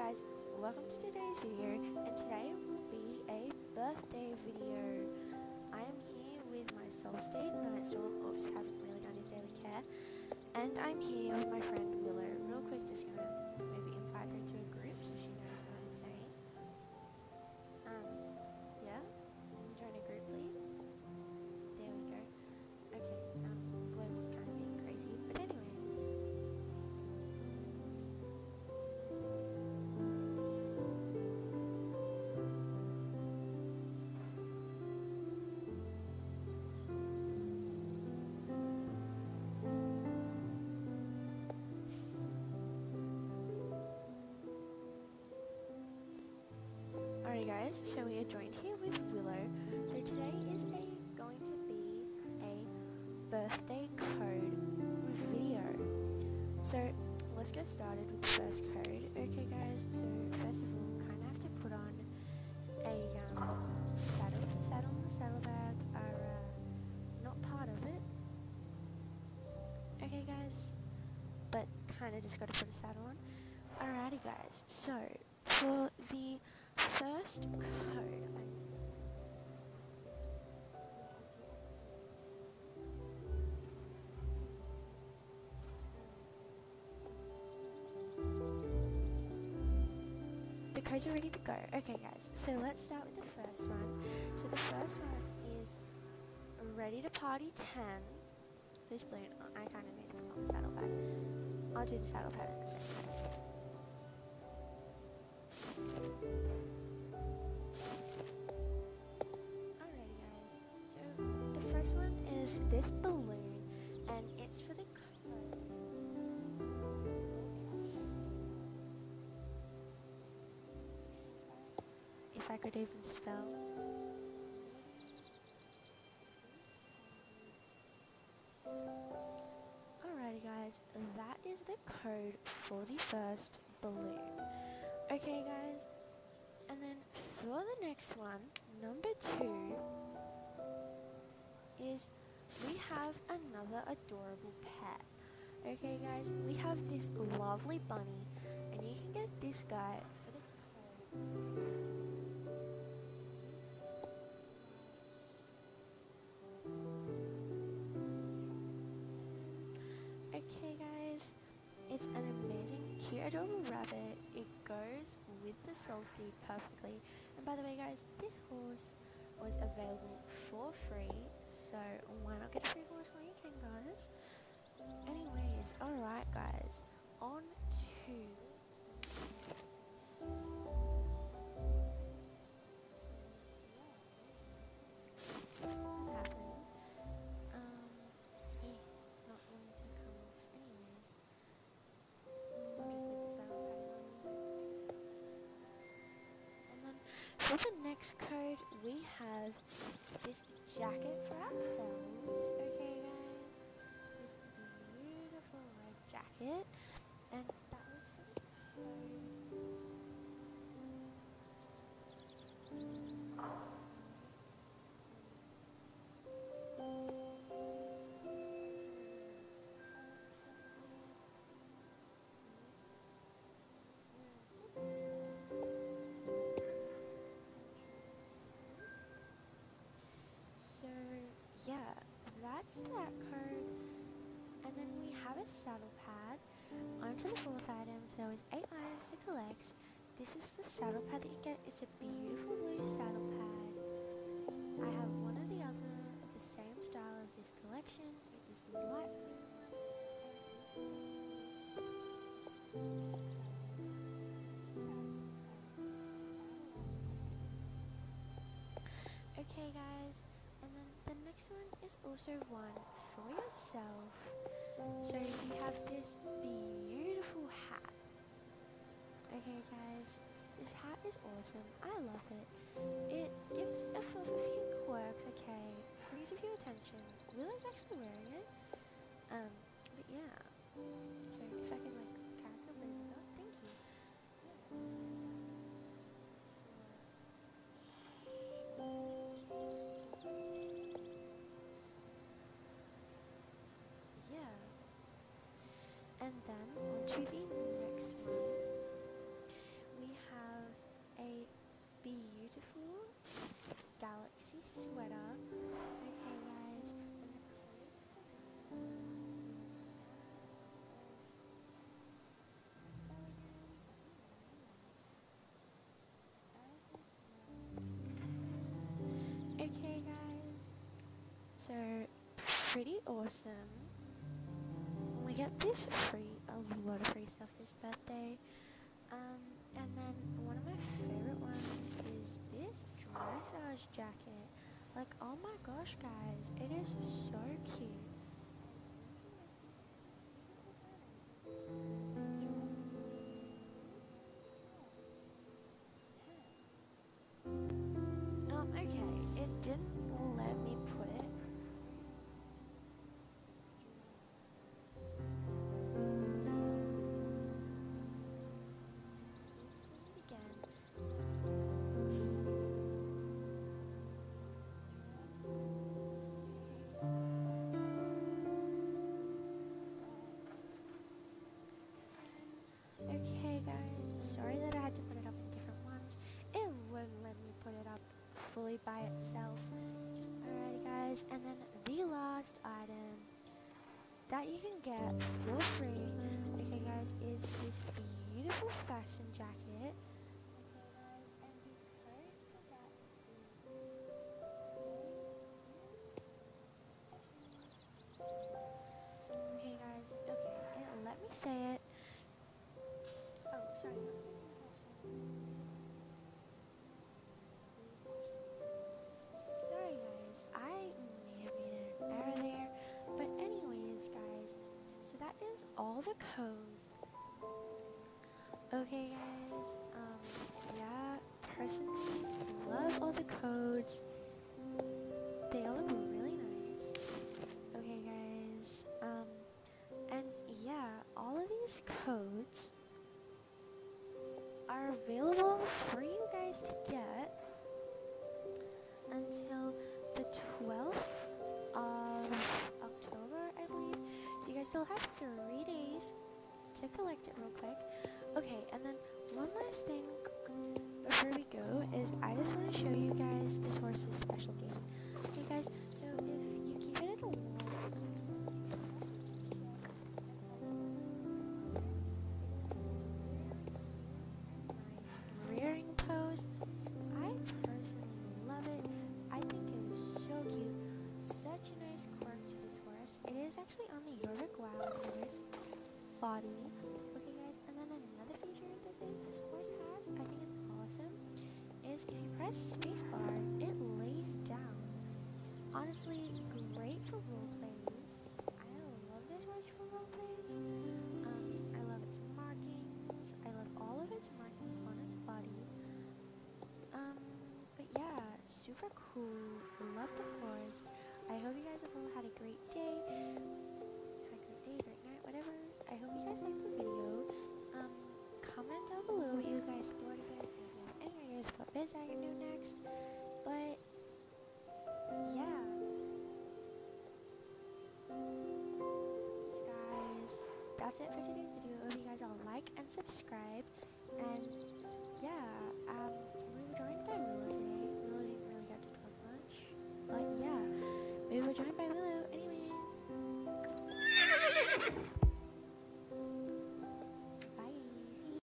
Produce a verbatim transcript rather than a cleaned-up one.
guys, welcome to today's video, and today will be a birthday video. I am here with my Soul State Nightstorm. Oops, haven't really done his daily care. And I'm here with my friend Willow. Real quick, just gonna maybe invite her to a group so she knows what I'm saying. Um, yeah, join a group please. There we go. Okay, um, Global's kind of being crazy, but anyways. Alright guys, so we are joined here with Willow. So today is a going to be a birthday code video. So let's get started with the first code. Okay guys, so first of all, kind of have to put on a um, saddle. The saddle and the saddlebag are uh, not part of it. Okay guys, but kind of just got to put a saddle on. Alrighty guys, so for the first code, the codes are ready to go. Okay guys, so let's start with the first one. So the first one is ready to party ten. This balloon, I kind of need to put on the saddle pad. I'll do the saddle pad in a second guys. Alrighty guys, so the first one is this balloon, and it's for the code. If I could even spell. Alrighty guys, that is the code for the first balloon. Okay guys, and then for the next one, number two, is we have another adorable pet. Okay guys, we have this lovely bunny, and you can get this guy for the code. Okay guys, it's an amazing, cute, adorable rabbit. It goes with the Soul Steed perfectly. And by the way guys, this horse was available for free, so why not get a free horse while you can guys? Anyways, alright guys, on to what happened. Um, yeah, it's not going to come off anyways. I'll just leave the saddle pad on. And then for the next code, we have this jacket for ourselves. Okay guys, this beautiful red jacket, and that was for the code. So yeah, that's that code, and then we have a saddle pad. On to the fourth item. So there was eight items to collect. This is the saddle pad that you get. It's a beautiful blue saddle pad. I have one or the other of the same style as this collection. It is the light blue. Okay guys, and then the next one is also one for yourself. So you have this beautiful hat. Okay guys, this hat is awesome. I love it. It gives off a few quirks, okay, brings a few attention. Willow's actually wearing it. Um, but yeah. So if I can like character bring it up, thank you. Yeah. And then on to the next one. We So pretty awesome. We get this free, a lot of free stuff this birthday. Um, and then one of my favorite ones is this dressage jacket. Like, oh my gosh, guys, it is so cute. Um, okay, it didn't let me put it. Okay guys, sorry that I had to put it up in different ones. It wouldn't let me put it up fully by itself. Alrighty guys, and then the last item that you can get for free, okay guys, is this beautiful fashion jacket. Okay guys, okay, and let me say it. Oh, sorry, not second Sorry guys, I may have made an error there. But anyways guys, so that is all the codes. Okay guys, um, yeah, personally love all the codes. They all look really nice. Okay guys, um, and yeah, all of these codes are available for you guys to get until the twelfth of October, I believe. So you guys still have three days to collect it real quick. Okay, and then one last thing before we go is I just want to show you guys this horse's special game. Okay guys, so if you keep it at a wall, rearing pose. I personally love it. I think it is so cute. Such a nice quirk to this horse. It is actually on the York Wild horse body. Okay guys, and then another feature that this horse has, I think it's awesome, is if you press spacebar, it lays down. Honestly, great for role plays. I love this horse for role plays. Um, I love its markings. I love all of its markings on its body. Um, but yeah, super cool. Love the horse. I hope you guys have all had a great day. Had a great day, great night, whatever. I hope you guys liked the video. Um, comment down below what you guys thought of it. If you have any ideas what bids I can do next. But yeah. Guys, that's it for today's video. I hope you guys all like and subscribe. And yeah, um, we were joined by Willow today. Willow didn't really get to talk much. But yeah, we were joined by Willow anyways.